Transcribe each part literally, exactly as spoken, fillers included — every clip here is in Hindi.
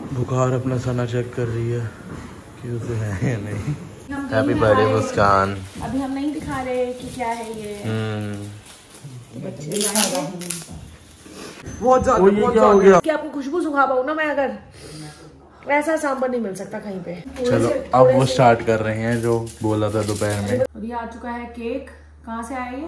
बुखार अपना सना चेक कर रही है कि उसे है या नहीं। Happy birthday Muskan. अभी हम नहीं दिखा रहे कि क्या है ये। तो बच्चे बहुत ज्यादा बहुत क्या हो गया कि आपको खुशबू सुखा पाऊँ ना मैं, अगर ऐसा सांबर नहीं मिल सकता कहीं पे। चलो अब वो स्टार्ट कर रहे हैं जो बोला था दोपहर में। अभी आ चुका है केक। कहाँ से आए ये?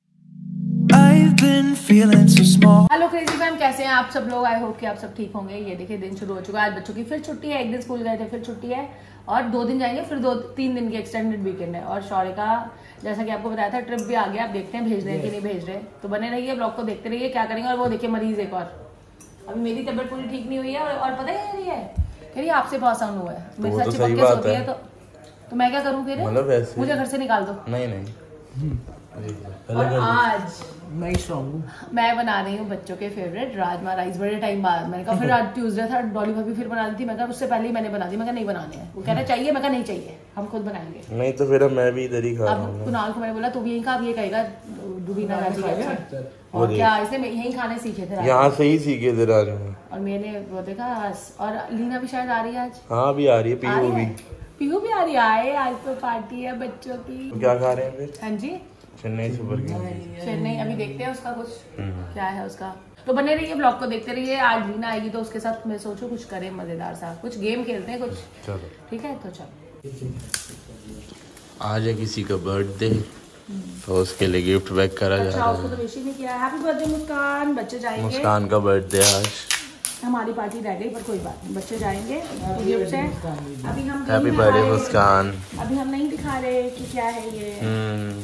हेलो क्रेजी फैम, कैसे हैं आप सब लोग? आई होप कि आप सब ठीक होंगे। ये देखिए दिन शुरू हो चुका है। आज बच्चों की फिर छुट्टी है। एक दिन स्कूल गए थे, फिर छुट्टी है और दो दिन जाएंगे, फिर दो तीन दिन की एक्सटेंडेड वीकेंड है। और शौर्य का जैसा कि आपको बताया था ट्रिप भी आ गया। आप देखते हैं भेज रहे हैं कि नहीं भेज रहे। तो बने रहिए, ब्लॉग को देखते रहिए क्या करेंगे। और वो देखिए मरीज एक और, अभी मेरी तबियत पूरी ठीक नहीं हुई है और पता ही नहीं है कह रही आपसे बहुत साउंड हुआ है, मेरे साथ चिपक के सोती है। तो तो मैं क्या करूँ फिर? मतलब मुझे घर से निकाल दो। नहीं नहीं और आज मैं मैं बना रही हूँ बच्चों के फेवरेट राजमा राइस। बड़े टाइम बाद मैंने कहा, फिर आज ट्यूसडे था, डॉली भाभी फिर बना दी थी। मैं कहा उससे पहले ही मैंने बना दी। मैं कहा नहीं बनाने हैं। वो कह रहा चाहिए। मैं कहा नहीं चाहिए, हम खुद बनाएंगे। नहीं तो फिर मैं भी इधर ही खा रहा हूं। अब कुणाल को मैंने बोला तू भी यहीं खा, अब ये कहेगा दुबीना राजी का। और क्या इसने यहीं खाने सीखे थे, यहाँ से ही सीखे थे राजमा। और मैंने वो देखा। और लीना भी शायद आ रही है आज। हाँ भी आ रही है, पीहू भी पीहू भी आ रही है। आज तो पार्टी है बच्चों की। क्या खा रहे हैं फिर? हाँ जी, चेन्नई सुपर किंग्स। चेन्नई अभी देखते हैं उसका कुछ क्या है उसका। तो बने रहिए, ब्लॉग को देखते रहिए। आज लीना आएगी तो उसके साथ मैं सोचू कुछ करें मजेदार सा, कुछ गेम खेलते हैं कुछ। चलो ठीक है, तो चलो। आज है किसी का बर्थडे तो उसके लिए गिफ्ट पैक करा जा रहा है। उसको तो विश ही नहीं किया। Happy birthday Muskan. बच्चे जाएंगे। मुस्कान का बर्थडे आज। हमारी पार्टी रह गई पर कोई बात नहीं, बच्चे जाएंगे। गिफ्ट है। अभी हम हैप्पी बर्थडे मुस्कान। अभी हम नहीं दिखा रहे कि क्या है ये।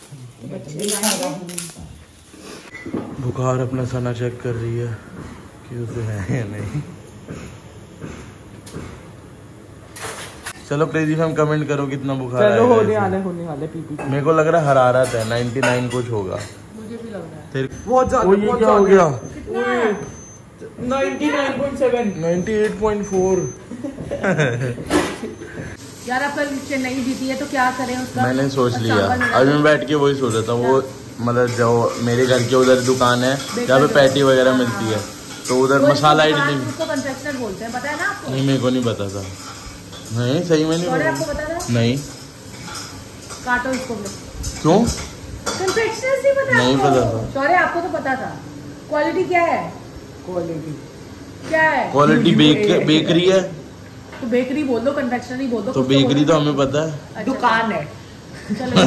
बुखार अपना सना चेक कर रही है कि उसे है या नहीं। चलो क्रेजी फैम कमेंट करो कितना बुखार है। होने वाले होने वाले पीपी। मेरे को लग रहा है हरारत है निन्यानवे कुछ होगा। मुझे भी लग रहा है तेरे बहुत ज्यादा बहुत क्या हो गया? निन्यानवे पॉइंट सात अट्ठानवे पॉइंट चार। यार अब कल चेन्नई जीती है तो क्या करें उसका? मैंने सोच लिया, अभी मैं बैठ के वही सोच रहा था। वो मतलब जो मेरे घर के उधर दुकान है जहाँ पे पैटी वगैरह मिलती है, तो उधर मसाला इडली कन्फेक्शनर बोलते हैं, पता है ना आपको? नहीं, मेरे को नहीं पता था। नहीं सही में नहीं आपको पता था? नहीं। काटो इसको। क्यों? कन्फेक्शनर से पता नहीं पता था। सॉरी, आपको तो पता था। क्वालिटी क्या है? क्वालिटी क्या है? क्वालिटी बेकरी है तो बेकरी बोल दो, कन्फेक्शनरी बोल दो। तो बेकरी तो हमें पता है, दुकान है। चलो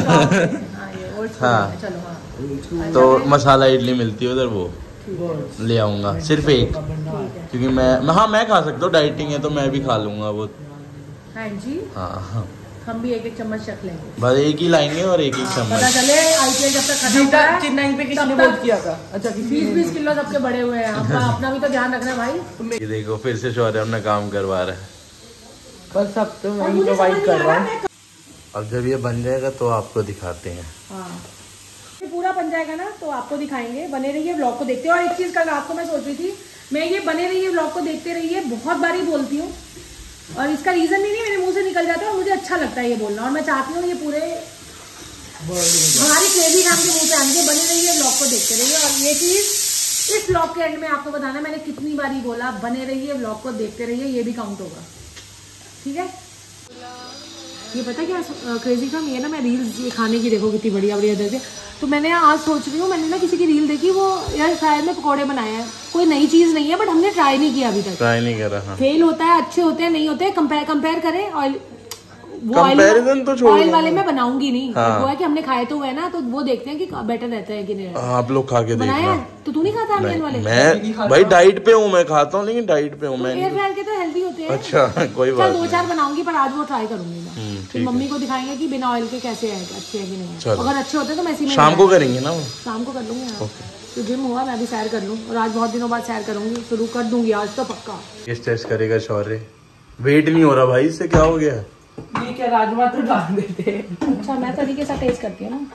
हाँ, चलो हाँ। तो मसाला इडली मिलती है उधर, वो ले आऊंगा सिर्फ एक, क्योंकि मैं हाँ मैं खा सकता हूँ, डाइटिंग है तो मैं भी खा लूंगा वो। हाँ जी, हाँ हम भी एक एक चम्मच रख लेंगे। बस एक ही लाएंगे और एक एक चम्मच। पता चले आईपीएल जब तक खत्म होता है। चेन्नई पे किसने वोट किया था? अच्छा, बीस बीस किलो सबके बड़े हुए हैं। अपना अपना भी तो ध्यान रखना भाई। ये देखो फिर से शौर्य अपना काम करवा रहा है। बस अब तो मैं प्रोवाइड कर रहा हूँ। अब जब ये बन जाएगा तो आपको दिखाते हैं। हाँ, ये पूरा बन जाएगा ना तो आपको दिखाएंगे। बने रहिए, ब्लॉग को देखते हैं। और एक चीज कल रात को मैं सोच रही थी, मैं ये बने रहिए ब्लॉग को देखते रहिए बहुत बारी बोलती हूँ और इसका रीजन भी नहीं, मेरे मुंह से निकल जाता है और मुझे अच्छा लगता है ये बोलना। और मैं चाहती हूँ ये पूरे हमारी क्रेजी फैम के मुंह पे आने के। बने रहिए, ब्लॉग को देखते रहिए। और ये चीज इस ब्लॉग के एंड में आपको बताना मैंने कितनी बारी बोला, बने रहिए, ब्लॉग को देखते रहिए, ये भी काउंट होगा। ठीक है? ये पता क्या क्रेजी फैम, ये ना मैं रील्स ये खाने की देखो कितनी बढ़िया बढ़िया जैसे। तो मैंने आज सोच रही हूँ, मैंने ना किसी की रील देखी, वो यार शायद में पकौड़े बनाए हैं। कोई नई चीज नहीं है बट हमने ट्राई नहीं किया अभी तक। ट्राई नहीं करा। हाँ। फेल होता है, अच्छे होते हैं, नहीं होते, कंपेयर कंपेयर करें। ऑयल कंपैरिजन तो छोड़ो, ऑयल वाले में बनाऊंगी नहीं। हाँ। वो है कि हमने खाए तो हुए ना, तो वो देखते हैं कि बेटर रहता है कि नहीं। आप लोग खा के देखना। तो तू नहीं खाता ऑनियन वाले? मैं भाई डाइट पे हूँ, मैं खाता हूँ लेकिन डाइट पे हूँ मैं। एयर फ्रायर के तो हेल्दी होते हैं। अच्छा कोई बात नहीं, दो चार बनाऊंगी पर आज वो ट्राई करूंगी मैं। फिर मम्मी को दिखाएंगे कि बिना ऑयल के कैसे है, अच्छे है कि नहीं। अगर अच्छे होते तो मैं इसी में शाम को करेंगे ना। शाम को कर लूंगी। तो जिम हुआ, मैं भी सैर कर लूँ। और आज बहुत दिनों बाद सैर करूंगी, शुरू कर दूंगी आज तो पक्का। किस टेस्ट करेगा शौर्य? वेट नहीं हो रहा भाई, इससे क्या हो गया? ये क्या राजमा तो डाल देते। अच्छा, मैं तरीके से टेस्ट करती हूँ ना।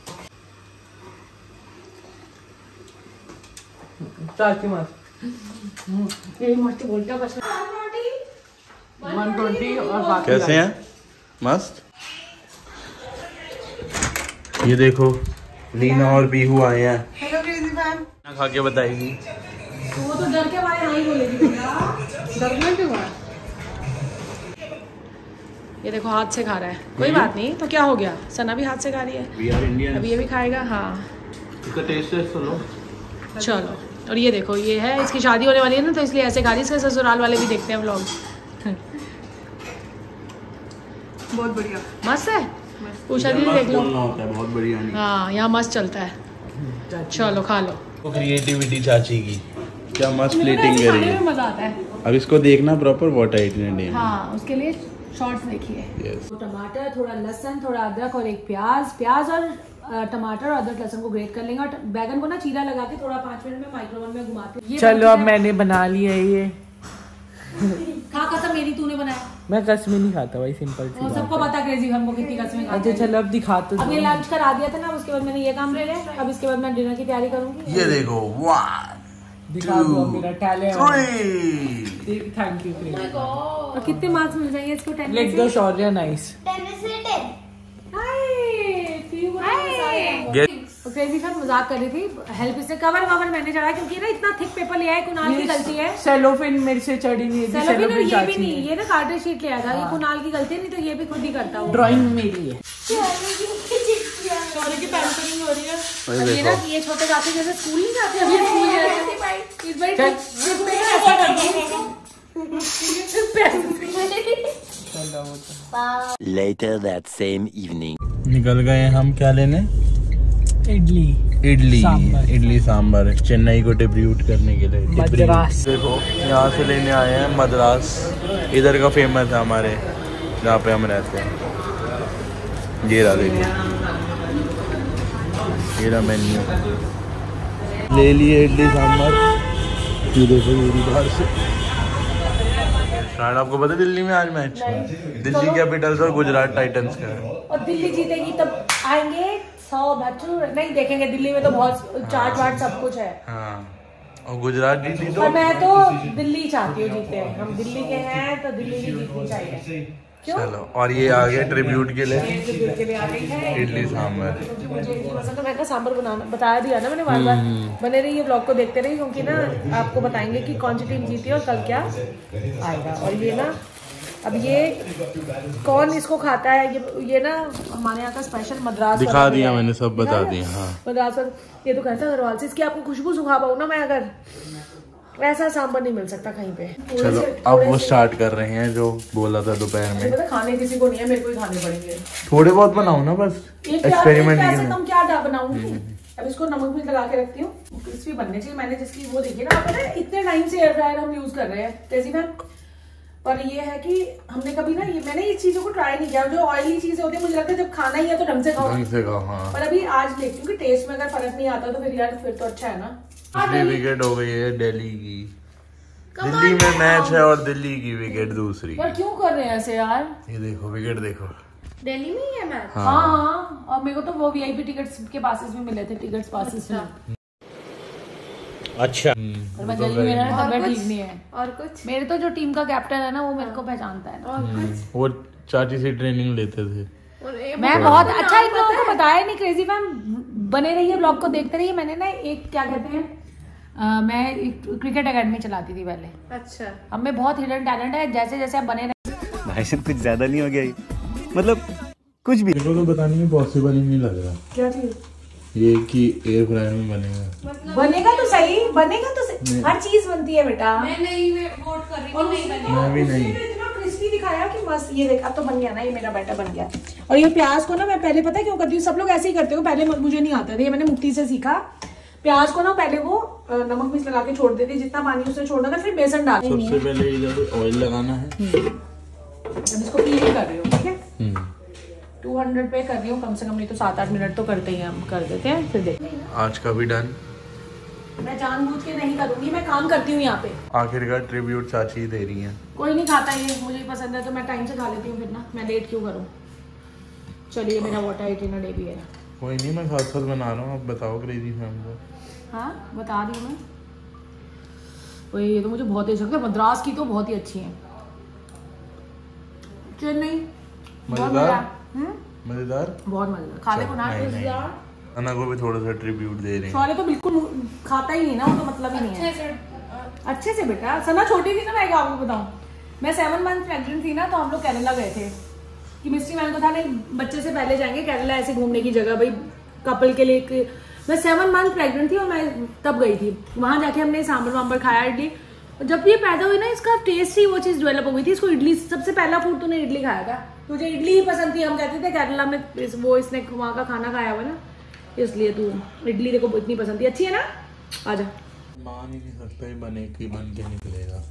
चार की मार ये मस्त बोलता बस। एक सौ बीस और बाकी कैसे हैं? मस्त। ये देखो लीना और बीहू आए हैं। Hello crazy fam. खा के बताएगी। वो तो डर के मारे नहीं बोलेगी। दर्द क्यों हुआ? ये देखो हाथ से खा रहा है, कोई बात नहीं, तो क्या हो गया, सना भी हाथ से खा रही है। We are Indians. अभी ये भी खाएगा। हाँ इसका टेस्ट टेस्ट लो। चलो, और ये देखो ये है, इसकी शादी होने वाली है ना, तो इसलिए ऐसे खा रही है। इसके ससुराल वाले भी देखते हैं व्लॉग। बहुत बढ़िया, मस्त है। पूछा दीदी देख लो। होता है बहुत बढ़िया। हाँ यहाँ मस्त चलता है। चलो खा लो। क्रिएटिविटी चाची की, क्या मस्त प्लेटिंग खाने करी में है। मजा आता है। अब इसको देखना प्रॉपर व्हाट आई डे। हाँ उसके लिए शॉर्ट्स देखिए। Yes. तो टमाटर, थोड़ा लहसुन, थोड़ा अदरक और एक प्याज प्याज और अ, टमाटर और अदरक लहसुन को ग्रेट कर लेंगे, और बैगन को ना चीरा लगा के थोड़ा पाँच मिनट में माइक्रोवेव में घुमाते हैं। चलो अब मैंने बना लिया ये। खा कसम मेरी, तूने बनाया। मैं कसमें नहीं खाता भाई, सिंपल सी और बात सबको है। पता क्रेजी हमको कितनी कसमें खाते अच्छा हैं। चलो अब दिखा तो अब दो। ये लंच करा दिया था ना, उसके बाद मैंने ये काम ले लिया। अब इसके बाद मैं डिनर की तैयारी करूंगी। ये देखो, वन दिखा दो अब मेरा talent. Three. Thank you crazy. और कितने मार्क्स मिल जाएंगे इसको? टेन लिख दो शौर्य नाइस। क्रेजी फैन मजाक कर रही थी। हेल्प इससे कवर कवर मैंने चढ़ा, क्योंकि ना इतना थिक पेपर लिया है, कुणाल की गलती है। सेलोफिन मेरे से चढ़ी नहीं है। सेलोफिन और ये भी नहीं, ये ना कार्टर शीट लिया था। ये कुणाल की गलती नहीं तो ये भी खुद ही करता हूँ। ड्राइंग मेरी है। शौर्य की पैम्परिंग हो रही है। वही अब ये ना देखो। ये छोटे जाते जैसे स्कूल नहीं जाते, अब ये स्कूल जाते। इस बार ट्रिप पे ऐसा कर दो। Later that same evening. निकल गए हम क्या लेने? इडली इडली सांभर। इडली सांभर चेन्नई को डिब्यूट करने के लिए। मद्रास। देखो यहाँ से लेने आए हैं मद्रास, इधर का फेमस है हमारे जहाँ पे हम रहते हैं। ये रहा देखो, ये रहा मेन्यू। ले लिए इडली सांभर। ये देखो ये बाहर से। शायद आपको पता है दिल्ली में आज मैच, दिल्ली कैपिटल्स और गुजरात टाइटंस का है। और दिल्ली जीतेगी तब आएंगे सौ भटूर नहीं देखेंगे। दिल्ली में तो बहुत चाट वाट सब कुछ है। हाँ और गुजरात जीती तो। और मैं तो दिल्ली चाहती हूँ जीते। हम दिल्ली के हैं तो दिल्ली ही जीतनी चाहिए। क्यों? चलो, और ये आ गया ट्रिब्यूट के लिए ट्रिब्यूट के लिए आ गई है इडली सांभर। क्योंकि मुझे इडली पसंद है। मैं कहा सांभर बनाना बताया दिया ना मैंने बार बार। बने रहिए ब्लॉग को देखते रहिए, क्योंकि ना आपको बताएंगे कि कौन सी टीम जीती है और कल क्या आएगा। और ये ना अब ये कौन इसको खाता है, ये ये ना हमारे यहाँ का स्पेशल मद्रास दिखा दिया मैंने, सब बता दिया। हाँ मद्रास और ये तो कहता है अग्रवाल से, इसकी आपको खुशबू सुखा पाऊँ ना मैं, अगर ऐसा सांभर नहीं मिल सकता कहीं पे। चलो अब वो स्टार्ट कर रहे हैं जो बोला था दोपहर में। पता खाने किसी को नहीं है, मेरे को ही खाने पड़ेंगे। थोड़े बहुत बनाओ ना, बस एक्सपेरिमेंट के लिए। कम क्या बनाऊंगी। अब इसको नमक भी लगा के रखती हूँ, क्रिस्पी बनने चाहिए। मैंने जिसकी वो देखी ना, पता है इतने टाइम से एयर फ्रायर हम यूज कर रहे हैं तेजी मैम, पर ये है कि हमने कभी ना ये मैंने इस चीजों को ट्राई नहीं किया। जो ऑयली चीजें होती है मुझे लगता है जब खाना ही है तो ढंग से खाओ। ढंग से खाओ। हाँ पर अभी आज देखती हूँ कि टेस्ट में अगर फर्क नहीं आता तो फिर यार फिर तो अच्छा है ना। पिछली विकेट हो गई है दिल्ली की। दिल्ली में मैच है और दिल्ली की विकेट दूसरी। पर क्यों कर रहे हैं ऐसे यार? ये देखो विकेट देखो। दिल्ली में ही है मैच। हाँ। हाँ हाँ, और मेरे को तो वो वीआईपी टिकट्स के पासेस भी मिले थे, टिकट्स पासेस में। अच्छा और मैं गई, मेरा तबियत ठीक नहीं है। और कुछ मेरे तो जो टीम का कैप्टन है ना वो मेरे को पहचानता है। और कुछ वो चाची से ट्रेनिंग लेते थे। और ये मैं बहुत अच्छा इन लोगों को बताया नहीं। क्रेजी फैम बने रहिए, ब्लॉग को देखते रहिए। मैंने ना एक क्या कहते हैं अ, मैं एक क्रिकेट एकेडमी चलाती थी पहले। अच्छा अब में बहुत हिडन टैलेंट है। जैसे जैसे आप बने रहे भाई साहब कुछ ज्यादा नहीं हो गया ये? मतलब कुछ भी। मेरे को तो बताने में पॉसिबल ही नहीं लग रहा क्या चीज ये कि एयर फ्रायर में बनेगा। बनेगा तो सही, बनेगा तो सही। हर चीज बनती है बेटा। मैं नहीं मैं वोट कर रही हूँ नहीं बने। मैं भी नहीं। इतना क्रिस्पी दिखाया कि मस्त। ये देख अब तो बन गया ना, ये मेरा बैटर बन गया। और ये प्याज को ना मैं पहले पता है क्यों करती हूँ, सब लोग ऐसे ही करते हो, पहले मुझे नहीं आता था, ये मैंने मुफ्ती से सीखा। प्याज को ना पहले वो अ, नमक मिर्च लगा के छोड़ देती, जितना पानी उससे छोड़ना था, फिर बेसन डाल। सबसे पहले इधर ऑयल लगाना है। अब इसको पील कर रही हूँ, ठीक है। टू हंड्रेड पे कर रही हूँ कम से कम, नहीं तो सात आठ मिनट तो करते ही हम कर देते हैं। फिर देखते हैं। आज का भी डन। मैं जानबूझ के नहीं करूंगी, मैं काम करती हूँ यहाँ पे। आखिरकार ट्रिब्यूट चाची ही दे रही हैं। कोई नहीं खाता ये, मुझे ही पसंद है तो मैं टाइम से खा लेती हूँ। फिर ना मैं लेट क्यों करूँ। चलिए मेरा वाटर एटीन डे भी है। कोई नहीं, मैं साथ साथ बना रहा हूँ। आप बताओ क्रेजी फैम को। हाँ बता रही हूँ मैं। वही ये तो मुझे बहुत ही लगता है। मद्रास की तो बहुत ही अच्छी है। चेन्नई मजेदार मजेदार बहुत मजेदार। खा ले कुनाल। अन्ना को भी थोड़ा सा ट्रिब्यूट दे रहे हैं। शौर्य तो बिल्कुल खाता ही नहीं ना, वो तो मतलब ही नहीं है। अच्छे से अच्छे से बेटा। सना छोटी थी ना, मैं आपको बताऊं, मैं सेवन मंथ प्रेग्नेंट थी ना, तो हम लोग केरला गए थे कि मिस्ट्री मैन को था नहीं बच्चे से पहले जाएंगे केरला, ऐसे घूमने की जगह भाई कपल के लिए। मैं सेवन मंथ प्रेग्नेंट थी और मैं तब गई थी वहां, जाके हमने सांबर वाम्बर खाया, इडली। जब ये पैदा हुई ना, इसका टेस्ट ही वो चीज डेवलप हो गई थी। इसको इडली, सबसे पहला फूड तूने इडली खाया था, तुझे इडली ही पसंद थी। हम कहते थे केरला में इस, वो इसने वहाँ का खाना खाया हुआ ना, इसलिए तू इडली देखो इतनी पसंद थी। अच्छी है ना, आजा। मान ही नहीं सकता ही बने की बन के निकलेगा।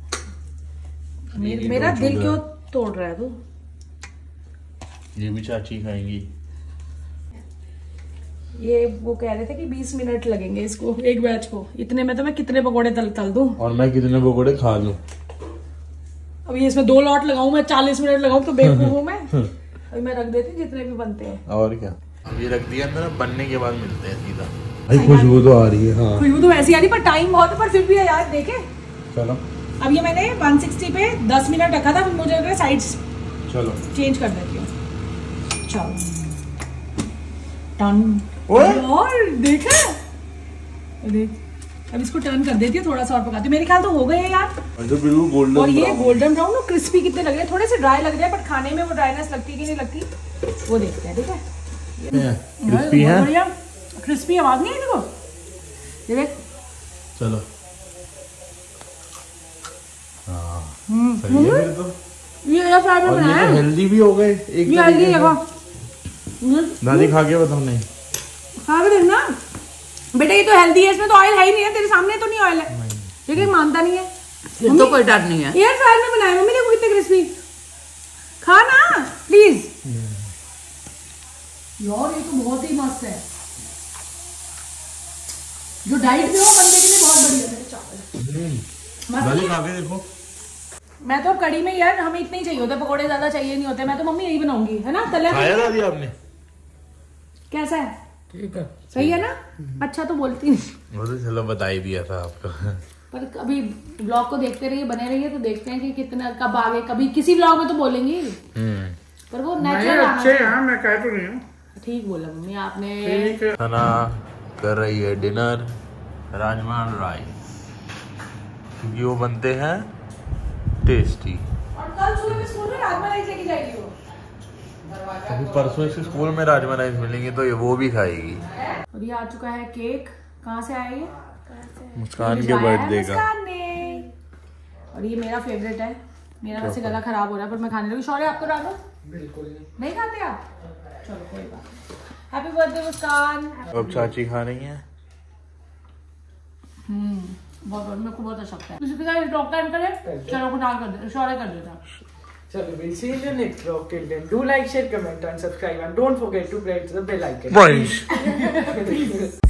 मेर, मेरा दिल क्यों तोड़ रहा है तू? ये भी चाची खाएंगी। ये वो कह रहे थे कि बीस मिनट लगेंगे इसको, एक बैच को। इतने में तो मैं कितने पकोड़े तल तल दूं, और मैं कितने पकोड़े खा लूं। अभी इसमें दो लॉट लगाऊं मैं, चालीस मिनट लगाऊं तो बेवकूफ हूं मैं। अभी मैं रख देती जितने भी बनते हैं। और क्या, अब ये रख दिया अंदर, बनने के बाद मिलते हैं सीधा। भाई खुशबू तो आ रही है। हाँ खुशबू तो वैसी आ रही, पर टाइम बहुत है, पर फिर भी है यार, देखे। चलो अब ये मैंने वन सिक्सटी पे दस मिनट रखा था, फिर मुझे लग रहा है साइड्स चलो चेंज कर देती हूँ। चलो टर्न और देखा, देख अब इसको टर्न कर देती हूँ, थोड़ा सा और पकाती हूँ। मेरे ख्याल तो हो गए हैं यार, तो बिल्कुल गोल्डन। और ये गोल्डन ब्राउन और क्रिस्पी कितने लग रहे हैं, थोड़े से ड्राई लग रहे हैं, बट खाने में वो ड्राइनेस लगती है कि नहीं लगती वो देखते हैं। ठीक है, क्रिस्पी है, बढ़िया क्रिस्पी। आवाज नहीं आई देखो, ये देख। चलो हाँ सही है फिर तो। ये एयर फ्रायर में बनाया है, हेल्दी भी हो गए एक ये हेल्दी देखो। दादी खा के बताओ। नहीं खा के देखना बेटा, ये तो हेल्दी है, इसमें तो ऑयल है ही नहीं है, तेरे सामने तो नहीं ऑयल है, लेकिन मानता नहीं है। फिर तो कोई डर नहीं है। एयर फ्रायर में बनाया मम्मी, देखो कितने क्रिस्पी। खा ना प्लीज यार, ये तो बहुत ही मस्त है। जो डाइट पे हो बंदे के लिए बहुत बढ़िया है चावल। दादी खा के देखो। मैं तो कड़ी में यार, हमें इतने ही चाहिए होते, पकोड़े ज्यादा चाहिए नहीं होते। मैं तो मम्मी यही बनाऊंगी, है ना। तले खाया दादी आपने? कैसा है? ठीक है, सही है ना। अच्छा तो बोलती नहीं, वो तो चलो बता ही दिया था आपको। पर कभी ब्लॉग को देखते रहिए, बने रहिए, तो देखते हैं कि कितना कब आगे। कभी किसी ब्लॉग में तो बोलेंगे, पर वो नेचुरल अच्छे हैं, मैं कह तो रही हूँ। ठीक बोला मम्मी आपने। खाना कर रही है डिनर, राजमा राइस, क्योंकि वो बनते हैं टेस्टी। और कल सुबह में स्कूल में राजमा राइस लेके जाएगी वो। अभी परसों से स्कूल में राजमा राइस मिलेंगे तो ये वो भी खाएगी। और ये आ चुका है केक। कहाँ से आया ये? मुस्कान के बर्थडे का। मुस्कान ने। और ये मेरा फेवरेट है। मेरा वैसे गला खराब हो रहा है, पर मैं खाने लगी। शौर्य आपको डालो? बिल्कुल नहीं। नहीं खाते आप? चलो कोई बात। Happy birthday Muskan. अब चाची खा रही हैं। हम्म बहुत बहुत मेरे को बहुत अच्छा लगता है। किसी का टॉक टाइम करे, चलो को डाल कर दे, शौर्य कर देता। चलो, we'll see you in the next vlog. Till then, do like, share, comment and subscribe, and don't forget to press the bell icon. Right.